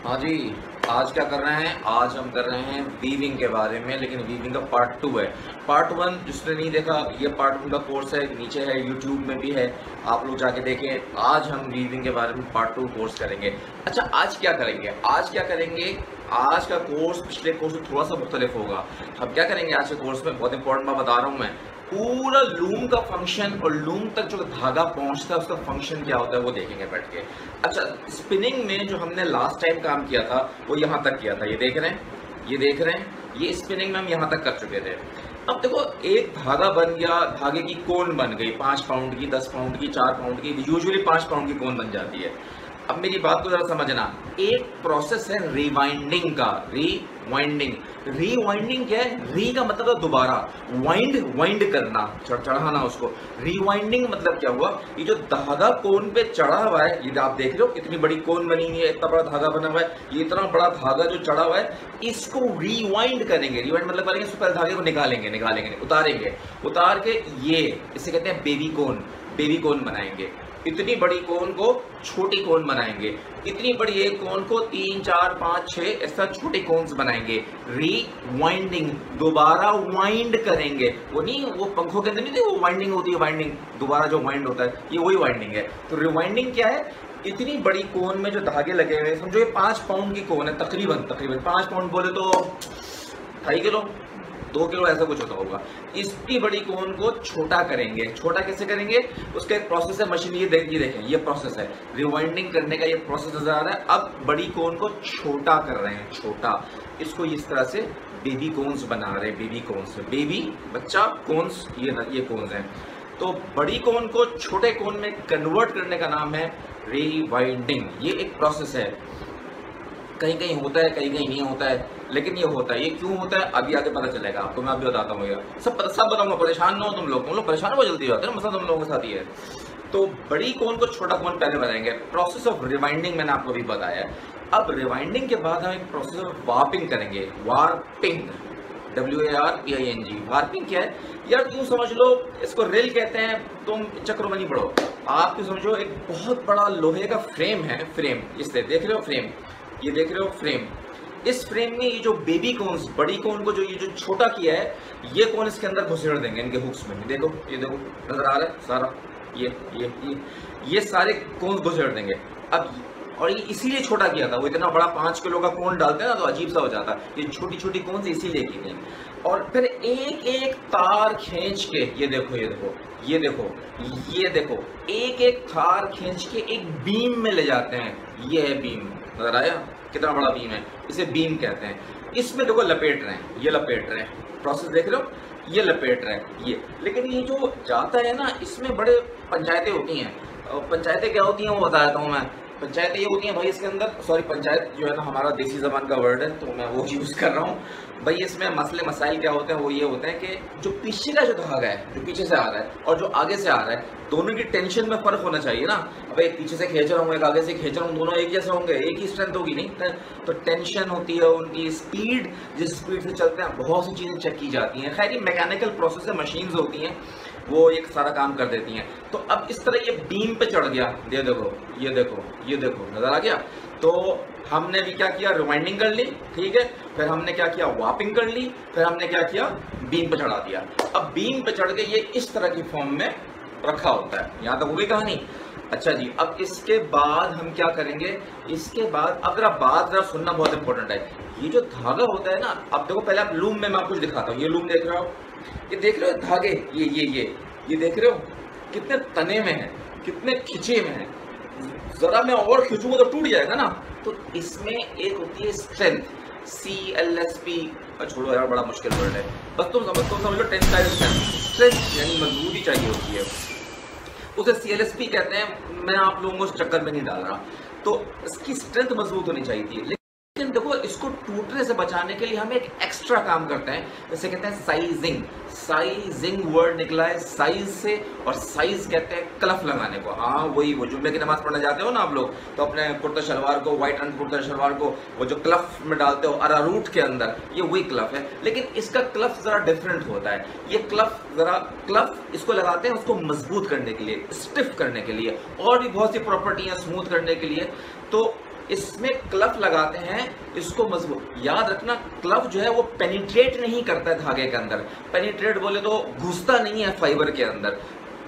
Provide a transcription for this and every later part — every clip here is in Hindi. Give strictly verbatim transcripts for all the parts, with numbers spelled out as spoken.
हाँ जी, आज क्या कर रहे हैं? आज हम कर रहे हैं वीविंग के बारे में, लेकिन वीविंग का पार्ट टू है। पार्ट वन जिसने नहीं देखा, ये पार्ट वन का कोर्स है, नीचे है, यूट्यूब में भी है, आप लोग जाके देखें। आज हम वीविंग के बारे में पार्ट टू कोर्स करेंगे। अच्छा, आज क्या करेंगे? आज क्या करेंगे? आज का कोर्स पिछले कोर्स से थोड़ा सा मुख्तलिफ होगा। हम क्या करेंगे आज के कोर्स में? बहुत इंपॉर्टेंट बात बता रहा हूँ मैं। पूरा लूम का फंक्शन और लूम तक जो धागा पहुंचता है उसका फंक्शन क्या होता है वो देखेंगे बैठ के। अच्छा, स्पिनिंग में जो हमने लास्ट टाइम काम किया था वो यहाँ तक किया था, ये देख रहे हैं, ये देख रहे हैं, ये स्पिनिंग में हम यहाँ तक कर चुके थे। अब देखो, एक धागा बन गया, धागे की कोन बन गई, पाँच पाउंड की, दस पाउंड की, चार पाउंड की, यूजुअली पाँच पाउंड की कोन बन जाती है। अब मेरी बात को जरा समझना, एक प्रोसेस है रिवाइंडिंग का। रिवाइंडिंग रिवाइंडिंग क्या है? री का मतलब है दोबारा, वाइंड वाइंड करना, चढ़ाना उसको। रिवाइंडिंग मतलब क्या हुआ? ये जो धागा कोन पे चढ़ा हुआ है, ये आप देख रहे हो कितनी बड़ी कोन बनी हुई है, इतना बड़ा धागा बना हुआ है, ये इतना बड़ा धागा जो चढ़ा हुआ है, इसको रिवाइंड करेंगे। रिवाइंड मतलब करेंगे, सुपर धागे को निकालेंगे निकालेंगे उतारेंगे, उतार के ये इसे कहते हैं बेबी कोन। बेबी कोन बनाएंगे। इतनी बड़ी कोन को छोटी कोन बनाएंगे, इतनी बड़ी एक कोन को तीन चार पाँच छः ऐसा छोटे कोन्स बनाएंगे। रीवाइंडिंग, दोबारा वाइंड करेंगे। वो नहीं, वो पंखों के अंदर नहीं थे वो वाइंडिंग होती है, वाइंडिंग दोबारा जो वाइंड होता है, ये वही वाइंडिंग है। तो रिवाइंडिंग क्या है? इतनी बड़ी कोन में जो धागे लगे हुए, समझो ये पाँच पाउंड की कोन है, तकरीबन तकरीबन पाँच पाउंड बोले तो ढाई किलो दो किलो ऐसा कुछ होता होगा। इतनी बड़ी कोन को छोटा करेंगे। छोटा कैसे करेंगे? उसका एक प्रोसेस है, मशीन ये देखिए देखें, ये प्रोसेस है रिवाइंडिंग करने का, ये प्रोसेस नजर आ रहा है। अब बड़ी कोन को छोटा कर रहे हैं, छोटा, इसको इस तरह से बेबी कोन्स बना रहे हैं। बेबी कोन्स, बेबी बच्चा, कोन्स ये ये कोन्स हैं। तो बड़ी कोन को छोटे कोन में कन्वर्ट करने का नाम है रिवाइंडिंग। ये एक प्रोसेस है, कहीं कहीं होता है, कहीं कहीं नहीं होता है, लेकिन ये होता है। ये क्यों होता है अभी आगे पता चलेगा आपको, मैं अभी बताता हूँ। सब सब बताऊंगा, परेशान ना हो तुम लोग। तुम लोग परेशान बहुत जल्दी होते हैं, मसला तुम लोगों के साथ ही है। तो बड़ी कोन को छोटा कोन पहले बनाएंगे। प्रोसेस ऑफ रिवाइंडिंग मैंने आपको भी बताया। अब रिवाइंडिंग के बाद हम एक प्रोसेस ऑफ वार्पिंग करेंगे। Warping, W A R P I N G. Warping क्या है यार? यूँ समझ लो, इसको रेल कहते हैं, तुम चक्र में नहीं पढ़ो। आप क्यों समझो, एक बहुत बड़ा लोहे का फ्रेम है, फ्रेम, इससे देख रहे हो फ्रेम, ये देख रहे हो फ्रेम। इस फ्रेम में ये जो बेबी कोन्स, बड़ी कोन को जो ये जो छोटा किया है, ये कोन इसके अंदर घुसेड़ देंगे, इनके हुक्स में। देखो, ये देखो नजर आ रहा है सारा, ये ये ये ये सारे कोन्स घुसेड़ देंगे। अब और ये इसीलिए छोटा किया था, वो इतना बड़ा पाँच किलो का कोन डालते हैं ना तो अजीब सा हो जाता। ये छोटी छोटी कोन्स इसीलिए की गई। और फिर एक एक तार खींच के, ये देखो ये देखो ये देखो ये देखो एक एक तार खींच के एक बीम में ले जाते हैं। ये है बीम, नजर आया कितना बड़ा बीम है, इसे बीम कहते हैं। इसमें देखो लपेट रहे हैं, ये लपेट रहे हैं, प्रोसेस देख रहे हो, ये लपेट रहे हैं ये। लेकिन ये जो जाता है ना, इसमें बड़े पंचायतें होती हैं। पंचायतें क्या होती हैं वो बता देता हूँ मैं। पंचायतें ये होती हैं भाई, इसके अंदर, सॉरी पंचायत जो है ना हमारा देसी जबान का वर्ड है तो मैं वो यूज़ कर रहा हूँ भाई। इसमें मसले मसाइल क्या होते हैं, वो ये होते हैं कि जो पीछे का जो धागा है, जो पीछे से आ रहा है और जो आगे से आ रहा है, दोनों की टेंशन में फर्क होना चाहिए ना। अब एक पीछे से खींच रहा हूँ, एक आगे से खींच रहा हूँ, दोनों एक जैसे होंगे, एक ही स्ट्रेंथ होगी नहीं। तो टेंशन होती है, उनकी स्पीड, जिस स्पीड से चलते हैं, बहुत सी चीज़ें चेक की जाती हैं। खैर ये मैकेनिकल प्रोसेस है, मशीन्स होती हैं, वो एक सारा काम कर देती हैं। तो अब इस तरह ये बीम पे चढ़ गया, ये देखो ये देखो ये देखो नजर आ गया। तो हमने भी क्या किया, रिवाइंडिंग कर ली, ठीक है। फिर हमने क्या किया, वार्पिंग कर ली। फिर हमने क्या किया, बीम पे चढ़ा दिया। अब बीम पे चढ़ के ये इस तरह की फॉर्म में रखा होता है। यहाँ तक हो गई कहानी। अच्छा जी, अब इसके बाद हम क्या करेंगे? इसके बाद अब जरा बात जरा सुनना बहुत इंपॉर्टेंट है। ये जो धागा होता है ना, अब देखो पहले आप लूम में मैं आपको दिखाता हूँ। ये लूम देख रहे हो, ये देख रहे हो धागे, ये ये ये ये देख रहे हो कितने तने में है, कितने खिंचे में है। जरा मैं और खींचूंगा तो टूट जाएगा ना। तो इसमें एक होती है strength, C L S P, छोड़ो यार बड़ा मुश्किल वर्ड है, बस तुम समझ तुम समझ लो टेंसाइल स्ट्रेंथ, यानी मजबूती चाहिए होती है, उसे सी एल एस पी कहते हैं। मैं आप लोगों को उस चक्कर में नहीं डाल रहा। तो इसकी स्ट्रेंथ मजबूत होनी चाहिए। लेकिन देखो, इसको टूटने से बचाने के लिए हम एक एक्स्ट्रा काम करते हैं, जैसे कहते हैं साइजिंग। साइजिंग वर्ड निकला है साइज से, और साइज कहते हैं क्लफ लगाने को। हाँ वही, वो जुम्मे की नमाज पढ़ने जाते हो ना आप लोग, तो अपने कुर्ता शलवार को, व्हाइट रंग कुर्ता शलवार को वो जो क्लफ में डालते हो अरारूट के अंदर, ये वही क्लफ है। लेकिन इसका क्लफ जरा डिफरेंट होता है। ये क्लफ जरा क्लफ इसको लगाते हैं उसको मजबूत करने के लिए, स्टिफ करने के लिए, और भी बहुत सी प्रॉपर्टी है स्मूथ करने के लिए। तो इसमें क्लफ लगाते हैं इसको मजबूत। याद रखना क्लफ जो है वो पेनिट्रेट नहीं करता है धागे के अंदर। पेनिट्रेट बोले तो घुसता नहीं है फाइबर के अंदर।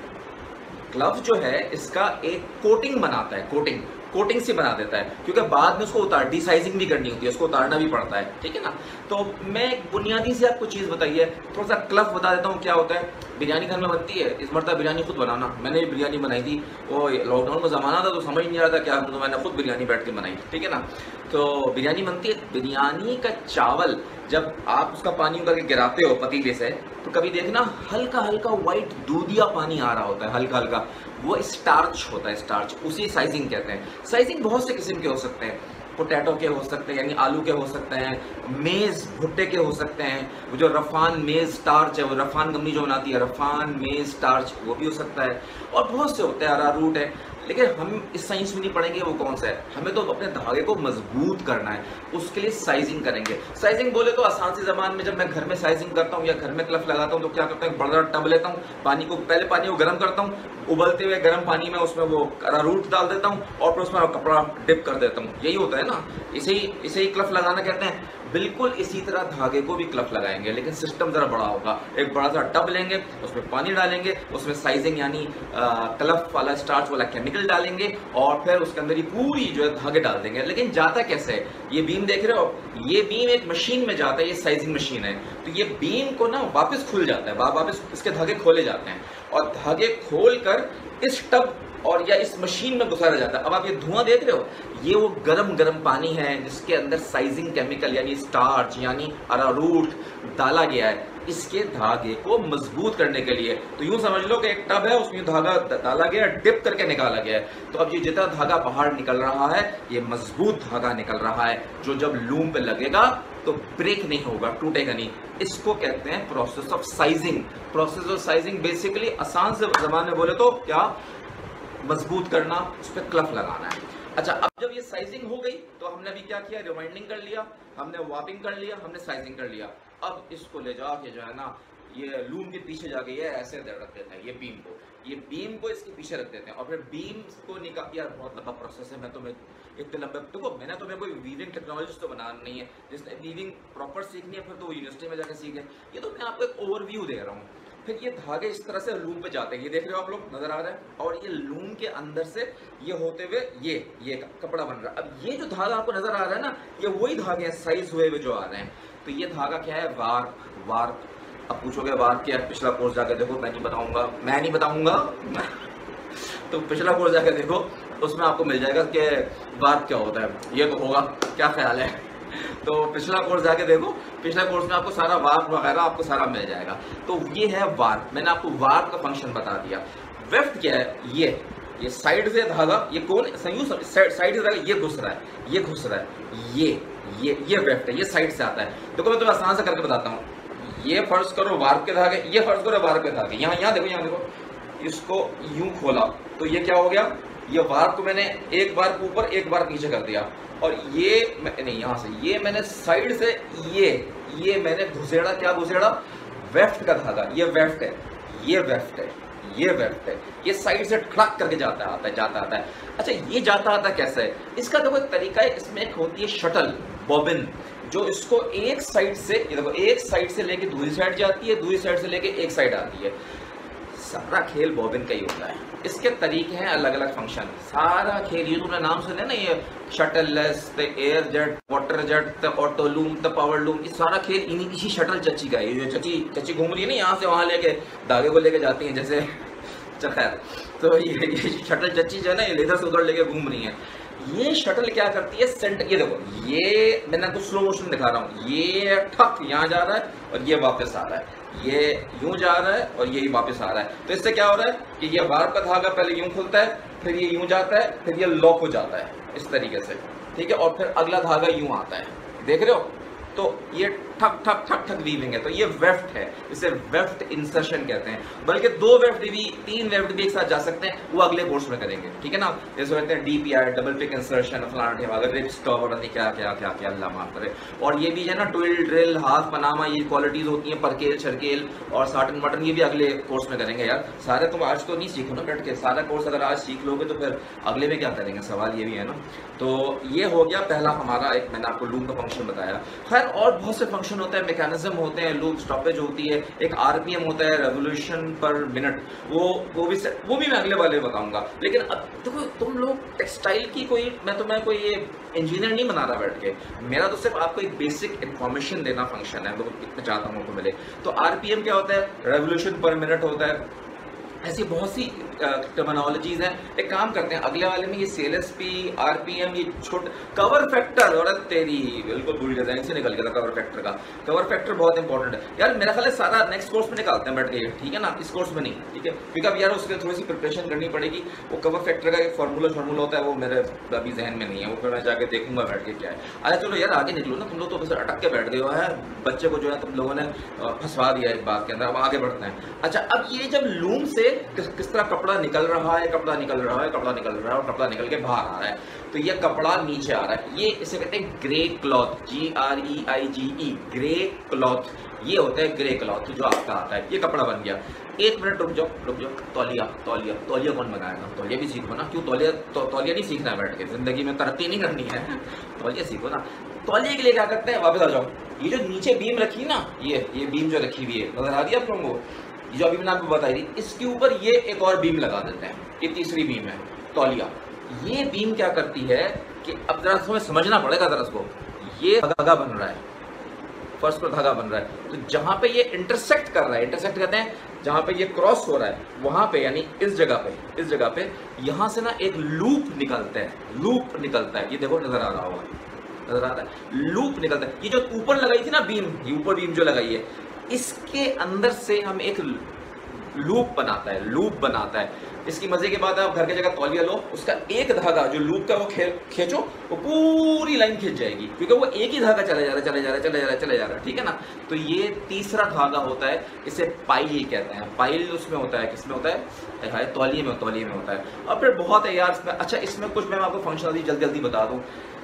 क्लफ जो है इसका एक कोटिंग बनाता है, कोटिंग कोटिंग से बना देता है, क्योंकि बाद में उसको उतार डिसाइजिंग भी करनी होती है, उसको उतारना भी पड़ता है, ठीक है ना। तो मैं एक बुनियादी से आपको चीज़ बताइए, थोड़ा सा क्लफ बता देता हूँ क्या होता है। बिरयानी घर में बनती है, इस मरतबा बिरयानी खुद बनाना, मैंने बिरयानी बनाई थी, वो लॉकडाउन का ज़माना था तो समझ नहीं आ रहा था क्या, तो मैंने खुद बिरयानी बैठ के बनाई, ठीक है ना। तो बिरयानी बनती है, बिरयानी का चावल जब आप उसका पानी करके गिराते हो पतीले से, तो कभी देखना हल्का हल्का वाइट दूधिया पानी आ रहा होता है, हल्का हल्का, वो स्टार्च होता है, स्टार्च, उसी साइजिंग कहते हैं। साइजिंग बहुत से किस्म के हो सकते हैं, पोटैटो के हो सकते हैं यानी आलू के हो सकते हैं, मेज़ भुट्टे के हो सकते हैं, वो जो रफान मेज़ स्टार्च है, वो रफान कंपनी जो बनाती है रफान मेज़ स्टार्च, वो भी हो सकता है, और बहुत से होते हैं, अरारूट है। लेकिन हम इस साइंस में नहीं पढ़ेंगे वो कौन सा है, हमें तो अपने धागे को मजबूत करना है, उसके लिए साइजिंग करेंगे। साइजिंग बोले तो आसान सी जबान में, जब मैं घर में साइजिंग करता हूँ या घर में क्लफ लगाता हूँ तो क्या करता हूँ, बड़ा टब लेता हूँ, पानी को पहले पानी को गर्म करता हूँ, उबलते हुए गर्म पानी में उसमें वो अरारूट डाल देता हूँ और फिर उसमें कपड़ा डिप कर देता हूँ, यही होता है ना। इसे ही इसे ही क्लफ लगाना कहते हैं। बिल्कुल इसी तरह धागे को भी क्लफ लगाएंगे, लेकिन सिस्टम जरा बड़ा होगा। एक बड़ा सा टब लेंगे, उसमें पानी डालेंगे, उसमें साइजिंग यानी क्लफ वाला स्टार्च वाला केमिकल डालेंगे और फिर उसके अंदर ही पूरी जो है धागे डाल देंगे। लेकिन जाता कैसे है, ये बीम देख रहे हो, ये बीम एक मशीन में जाता है, ये साइजिंग मशीन है, तो ये बीम को ना वापस खुल जाता है, वापस इसके धागे खोले जाते हैं और धागे खोल कर इस टब और या इस मशीन में घुसाया जाता है। अब आप ये धुआं देख रहे हो, ये वो गरम गरम पानी है जिसके अंदर साइजिंग केमिकल यानी स्टार्च यानी अरारूट डाला गया है, इसके धागे को मजबूत करने के लिए। तो यूं समझ लो कि एक टब है, उसमें धागा डाला गया, डिप करके निकाला गया है। तो अब ये जितना धागा बाहर निकल रहा है, ये मजबूत धागा निकल रहा है, जो जब लूम पे लगेगा तो ब्रेक नहीं होगा, टूटेगा नहीं। इसको कहते हैं process of sizing. Process of sizing basically आसान से जबान में बोले तो क्या, मजबूत करना, उस पर क्लफ लगाना है। अच्छा, अब जब ये साइजिंग हो गई तो हमने अभी क्या किया, रिवाइंडिंग कर लिया, हमने वार्पिंग कर लिया, हमने साइजिंग कर लिया। अब इसको ले जाके जो है ना ये लूम के पीछे जाके ये ऐसे रख देते हैं, ये बीम को ये बीम को इसके पीछे रख देते हैं और फिर बीम को निकाल। यार बहुत लंबा प्रोसेस है, मैं तुम्हें इतने लंबे, देखो मैंने तुम्हें कोई वीविंग टेक्नोलॉजिस्ट तो बनाना नहीं है, जिसने वीविंग प्रॉपर सीखनी है फिर तो यूनिवर्सिटी में जाकर सीखे। ये तो मैं आपको एक ओवरव्यू दे रहा हूँ। फिर ये धागे इस तरह से लूम पे जाते हैं, ये देख रहे हो आप लोग, नजर आ रहा है, और ये लूम के अंदर से ये होते हुए ये ये कपड़ा बन रहा है। अब ये जो धागा आपको नजर आ रहा है ना, ये वही धागे हैं साइज हुए हुए जो आ रहे हैं। तो ये धागा क्या है, वार्प। वार्प, अब पूछोगे वार्प क्या है, पिछला कोर्स जाकर देखो, मैं नहीं बताऊंगा मैं नहीं बताऊंगा तो पिछला कोर्स जाकर देखो, उसमें आपको मिल जाएगा कि वार्प क्या होता है। ये तो होगा, क्या ख्याल है तो पिछला कोर्स जाके देखो, पिछला कोर्स में आपको सारा वार्प वगैरह आपको सारा मिल जाएगा। तो ये है वार्प, मैंने आपको वार्प का फंक्शन बता दिया। वेफ्ट क्या है, ये ये साइड से धागा, ये कौन संयुक्त साइड से धागा, ये घुस रहा है, ये घुस रहा है, ये ये ये वेफ्ट है, ये साइड से आता है। देखो मैं तुम्हें आसान से करके बताता हूँ। ये फर्ज करो वार्प के धागे, ये फर्ज करो वार्प के धागे, यहाँ यहाँ देखो, यहाँ देखो, इसको यूं खोला तो ये क्या हो गया, ये वार्प को मैंने एक बार ऊपर एक बार नीचे कर दिया, और ये नहीं, यहाँ से ये मैंने साइड से ये ये मैंने घुसेड़ा, क्या घुसेड़ा, वेफ्ट का धागा, ये वेफ्ट है, ये वेफ्ट है, ये वेफ्ट है, ये साइड से ट्रक करके जाता आता है जाता आता है। अच्छा, ये जाता आता कैसे है, इसका देखो एक तरीका है, इसमें एक होती है शटल बॉबिन, जो इसको एक साइड से, ये देखो एक साइड से लेके दूसरी साइड जाती है, दूसरी साइड से लेके एक साइड आती है। सारा खेल बॉबिन का ही होता है, इसके तरीके हैं अलग अलग फंक्शन, सारा खेल। ये तुमने नाम सुने ना, ये shuttle less, air jet, water jet, auto loom, power loom, ये सारा खेल इन्हीं इसी शटल चची का है। ये चची चची घूम रही है ना, यहाँ से वहाँ लेके धागे को लेके जाती हैं जैसे, चल खैर, तो ये, ये शटल चची जो है ना, ये इधर से उधर लेके घूम रही है। ये शटल क्या करती है, सेंटर, ये देखो, ये मैंने आपको स्लो मोशन दिखा रहा हूँ, ये ठक यहाँ जा रहा है और ये वापस आ रहा है, ये यूं जा रहा है और ये वापस आ रहा है। तो इससे क्या हो रहा है कि ये वार्प का धागा पहले यूं खुलता है, फिर ये यूं जाता है, फिर ये लॉक हो जाता है इस तरीके से, ठीक है, और फिर अगला धागा यूं आता है, देख रहे हो। तो ये ठक ठक ठक ठक वीविंग है, तो ये वेफ्ट है, इसे वेफ्ट इंसर्शन कहते हैं। बल्कि दो वेफ्ट भी, तीन वेफ्ट भी एक साथ जा सकते हैं, वो अगले कोर्स में करेंगे, ठीक है ना। जैसे कहते हैं डीपीआई, डबल पिक इंसर्शन, फलाना अगर रिप्स कवर क्या क्या क्या क्या अल्लाह माफ करे। और ये भी है ना ट्विल, ड्रिल, हाफ पनामा, ये क्वालिटीज होती हैं, परकेल, छरकेल और साटन मटन, ये भी अगले कोर्स में करेंगे यार। सारे तुम आज तो नहीं सीखो ना बैठ के, सारा कोर्स अगर आज सीख लोगे तो फिर अगले में क्या करेंगे, सवाल ये भी है ना। तो ये हो गया पहला हमारा, एक मैंने आपको लूप का फंक्शन बताया। खैर और बहुत से फंक्शन होते हैं, मैकेनिज्म होते हैं, लूप स्टॉपेज होती है, एक आरपीएम होता है, रेवोल्यूशन पर मिनट, वो वो भी वो भी मैं अगले वाले बताऊंगा। लेकिन अब देखो तुम लोग टेक्सटाइल की कोई, मैं तुम्हें कोई ये इंजीनियर नहीं बना रहा बैठ के, मेरा तो सिर्फ आपको एक बेसिक इन्फॉर्मेशन देना फंक्शन है, तो इतना चाहता हूँ आपको मिले। तो आरपीएम क्या होता है, रेवोल्यूशन पर मिनट होता है, ऐसी बहुत सी टर्मिनोलॉजीज हैं। एक काम करते हैं अगले वाले में, ये सीएलएसपी, आरपीएम, ये छोटे कवर फैक्टर, और तेरी बिल्कुल भूल गया, से निकल गया था कवर फैक्टर का। कवर फैक्टर बहुत इंपॉर्टेंट है यार, मेरा ख्याल है सारा नेक्स्ट कोर्स में निकालते हैं बैठ के, ठीक है ना, इस कोर्स में नहीं, ठीक है, क्योंकि अब यार उसके थोड़ी सी प्रिपरेशन करनी पड़ेगी। वो कवर फैक्टर का एक फार्मूला फार्मूला होता है, वो मेरे अभी जहन में नहीं है, वो फिर मैं जाके देखूंगा बैठ के क्या है। अच्छा चलो यार आगे निकलो ना, तुम लोग तो बस अटक के बैठ गए हो, है बच्चे को जो है तुम लोगों ने फंसवा दिया एक बात के अंदर। अब आगे बढ़ते हैं। अच्छा अब ये जब लूम से किस, किस तरह कपड़ा निकल रहा है, कपड़ा निकल रहा है, कपड़ा निकल रहा है, और कपड़ा निकल के बाहर आ रहा है, तो ये कपड़ा नीचे आ रहा है, ये इसे कहते हैं grey cloth, G R E I G E, grey cloth, ये होता है ग्रे क्लॉथ जो आपका आता है। ये कपड़ा बन गया। एक मिनट रुक जाओ रुक जाओ, तौलिया तौलिया तौलिया कौन बनाएगा, तौलिया भी सीखो ना। क्यों तौलिया तो, तौलिया नहीं सीखना है बैठ के, जिंदगी में तरक्की नहीं करनी है, तौलिया सीखो ना। तौलिया के लिए क्या करते हैं, वापस आ जाओ, ये जो नीचे बीम रखी ना, ये ये बीम जो रखी हुई है, नजर आ रही है आप लोगों को, जो अभी मैंने आपको बताई थी, इसके ऊपर ये एक और बीम लगा देते हैं, ये तीसरी बीम है तौलिया। ये बीम क्या करती है कि अब जरा तुम्हें समझना पड़ेगा जरा इसको, ये धागा बन रहा है, फर्स्ट पर धागा बन रहा है, तो जहां पे ये इंटरसेक्ट कर रहा है, इंटरसेक्ट कहते हैं जहां पे ये क्रॉस हो रहा है, वहां पे यानी इस जगह पे, इस जगह पे यहां से ना एक लूप निकलता है, लूप निकलता है, ये देखो नजर आ रहा होगा, नजर आ रहा है, लूप निकलता है। ये जो ऊपर लगाई थी ना बीम, ये ऊपर बीम जो लगाई है, इसके अंदर से हम एक लूप बनाता है, लूप बनाता है। इसकी मजे की बात है, आप घर की जगह तौलिया लो, उसका एक धागा जो लूप का वो खे, खींचो, वो पूरी लाइन खींच जाएगी, क्योंकि वो एक ही धागा चला जा रहा है, चले जा रहा है, चले जा रहा है, चले जा रहा है, ठीक है ना। तो ये तीसरा धागा होता है, इसे पाइल कहते हैं। पाइल उसमें होता है, किसमें होता है, तौलिए में, तौलिए में होता है। और फिर बहुत है यार इसमें। अच्छा इसमें कुछ मैं आपको फंक्शनलिटी जल्दी जल्दी बता दूं,